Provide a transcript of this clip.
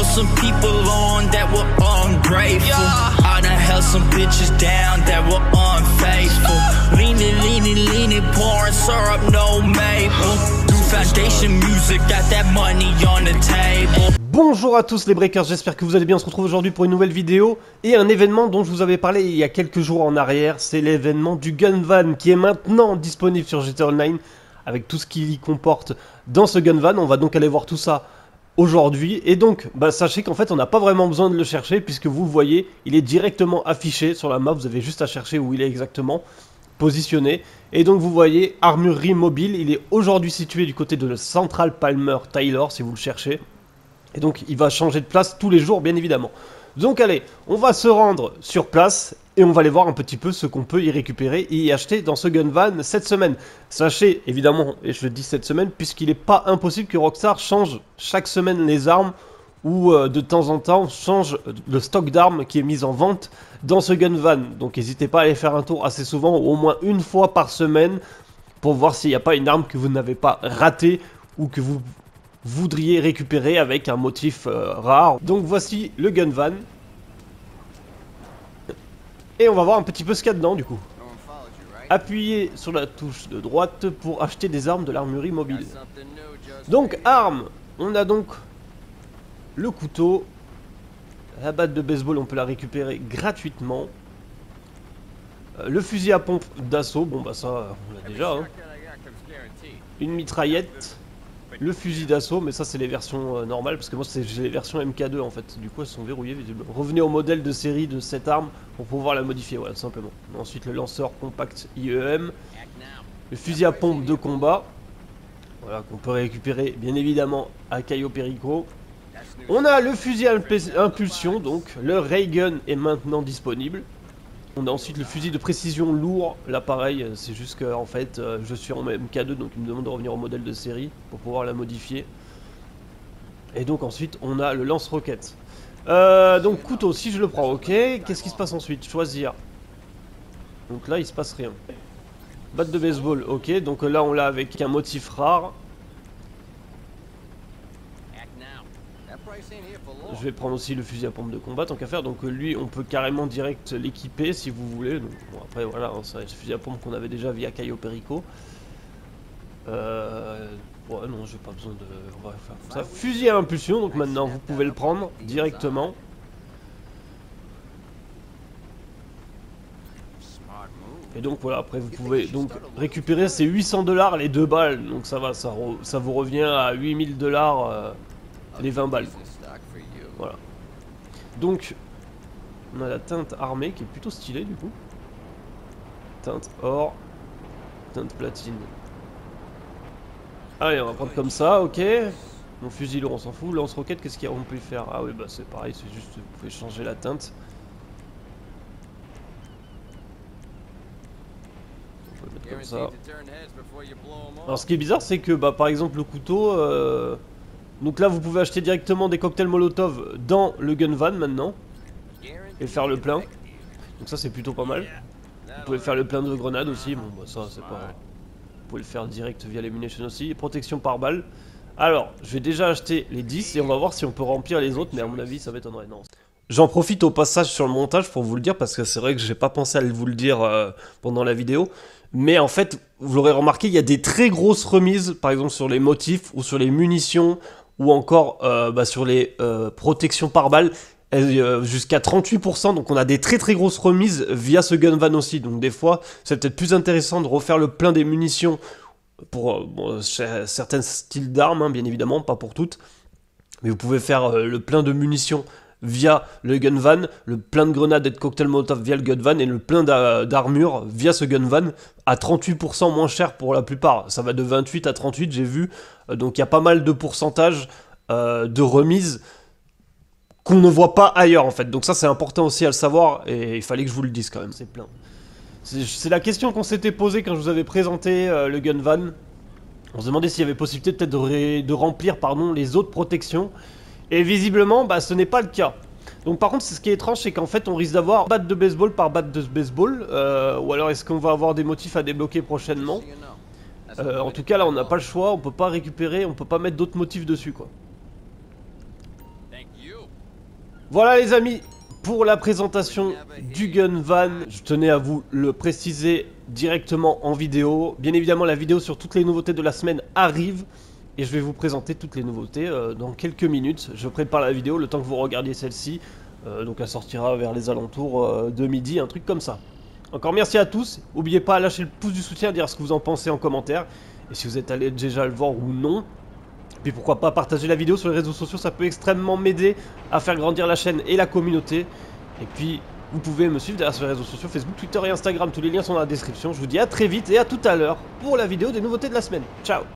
some people on that were ungrateful. I done held some bitches down that were unfaithful. Leaning, pouring syrup, no maple. Do foundation music, got that money on the table. Bonjour à tous les breakers, j'espère que vous allez bien. On se retrouve aujourd'hui pour une nouvelle vidéo et un événement dont je vous avais parlé il y a quelques jours en arrière. C'est l'événement du Gun Van qui est maintenant disponible sur GTA Online avec tout ce qu'il y comporte dans ce Gun Van. On va donc aller voir tout ça aujourd'hui. Et donc, sachez qu'en fait, on n'a pas vraiment besoin de le chercher puisque vous le voyez, il est directement affiché sur la map. Vous avez juste à chercher où il est exactement positionné. Et donc, vous voyez, armurerie mobile. Il est aujourd'hui situé du côté de Central Palmer Taylor si vous le cherchez. Et donc il va changer de place tous les jours bien évidemment. Donc allez, on va se rendre sur place et on va aller voir un petit peu ce qu'on peut y récupérer et y acheter dans ce Gun Van cette semaine. Sachez évidemment, et je le dis cette semaine, puisqu'il n'est pas impossible que Rockstar change chaque semaine les armes ou de temps en temps change le stock d'armes qui est mis en vente dans ce Gun Van. Donc n'hésitez pas à aller faire un tour assez souvent, au moins une fois par semaine, pour voir s'il n'y a pas une arme que vous n'avez pas ratée ou que vous voudriez récupérer avec un motif rare. Donc voici le Gun Van. Et on va voir un petit peu ce qu'il y a dedans du coup. Appuyez sur la touche de droite pour acheter des armes de l'armurerie mobile. Donc armes, on a donc le couteau. La batte de baseball, on peut la récupérer gratuitement. Le fusil à pompe d'assaut, bon ça on l'a déjà. Hein. Une mitraillette. Le fusil d'assaut, mais ça c'est les versions normales, parce que moi j'ai les versions MK2 en fait, du coup elles sont verrouillées visiblement. Revenez au modèle de série de cette arme pour pouvoir la modifier, voilà simplement. Ensuite le lanceur compact IEM, le fusil à pompe de combat, voilà qu'on peut récupérer bien évidemment à Cayo Perico. On a le fusil à impulsion, donc le Ray Gun est maintenant disponible. On a ensuite le fusil de précision lourd, là pareil, c'est juste que en fait je suis en MK2 donc il me demande de revenir au modèle de série pour pouvoir la modifier. Et donc ensuite on a le lance-roquette. Donc couteau, si je le prends, ok, qu'est-ce qui se passe ensuite? Choisir. Donc là il se passe rien. Batte de baseball, ok, donc là on l'a avec un motif rare. Je vais prendre aussi le fusil à pompe de combat tant qu'à faire, donc lui on peut carrément direct l'équiper si vous voulez. Donc, bon, après voilà, hein, c'est le fusil à pompe qu'on avait déjà via Cayo Perico. Ouais non, j'ai pas besoin de... On va faire comme ça. Fusil à impulsion, donc maintenant vous pouvez le prendre directement. Et donc voilà, après vous pouvez donc récupérer ces 800 $ les 2 balles, donc ça va, ça vous revient à 8000 $ les 20 balles. Voilà. Donc, on a la teinte armée qui est plutôt stylée du coup. Teinte or, teinte platine. Allez, on va prendre comme ça, ok. Mon fusil lourd, on s'en fout. Lance-roquette, qu'est-ce qu'on peut y faire? Ah oui, bah c'est pareil, c'est juste, vous pouvez changer la teinte. On peut mettre comme ça. Alors, ce qui est bizarre, c'est que, par exemple, le couteau... Donc là vous pouvez acheter directement des cocktails Molotov dans le Gun Van maintenant et faire le plein. Donc ça c'est plutôt pas mal. Vous pouvez faire le plein de grenades aussi, bon ça c'est pas... Vous pouvez le faire direct via les munitions aussi. Protection par balle. Alors je vais déjà acheter les 10 et on va voir si on peut remplir les autres, mais à mon avis ça m'étonnerait, non. J'en profite au passage sur le montage pour vous le dire parce que c'est vrai que j'ai pas pensé à vous le dire pendant la vidéo. Mais en fait, vous l'aurez remarqué, il y a des très grosses remises, par exemple sur les motifs ou sur les munitions ou encore sur les protections par balle, jusqu'à 38%. Donc on a des très grosses remises via ce Gun Van aussi. Donc des fois, c'est peut-être plus intéressant de refaire le plein des munitions pour certains styles d'armes, hein, bien évidemment, pas pour toutes. Mais vous pouvez faire le plein de munitions via le Gun Van, le plein de grenades et de cocktail Molotov via le Gun Van et le plein d'armure via ce Gun Van à 38% moins cher pour la plupart. Ça va de 28 à 38, j'ai vu. Donc il y a pas mal de pourcentage de remise qu'on ne voit pas ailleurs en fait. Donc ça c'est important aussi à le savoir et il fallait que je vous le dise quand même. C'est plein. C'est la question qu'on s'était posée quand je vous avais présenté le Gun Van. On se demandait s'il y avait possibilité peut-être de remplir les autres protections. Et visiblement, ce n'est pas le cas. Donc par contre, ce qui est étrange, c'est qu'en fait, on risque d'avoir batte de baseball par batte de baseball. Ou alors est-ce qu'on va avoir des motifs à débloquer prochainement? En tout cas, là, on n'a pas le choix. On peut pas récupérer, on peut pas mettre d'autres motifs dessus, quoi. Voilà les amis, pour la présentation du Gun Van, je tenais à vous le préciser directement en vidéo. Bien évidemment la vidéo sur toutes les nouveautés de la semaine arrive et je vais vous présenter toutes les nouveautés dans quelques minutes. Je prépare la vidéo le temps que vous regardiez celle-ci, donc elle sortira vers les alentours de midi, un truc comme ça. Encore merci à tous, n'oubliez pas à lâcher le pouce du soutien, à dire ce que vous en pensez en commentaire et si vous êtes allé déjà le voir ou non. Puis pourquoi pas partager la vidéo sur les réseaux sociaux, ça peut extrêmement m'aider à faire grandir la chaîne et la communauté. Et puis vous pouvez me suivre derrière sur les réseaux sociaux, Facebook, Twitter et Instagram, tous les liens sont dans la description. Je vous dis à très vite et à tout à l'heure pour la vidéo des nouveautés de la semaine. Ciao.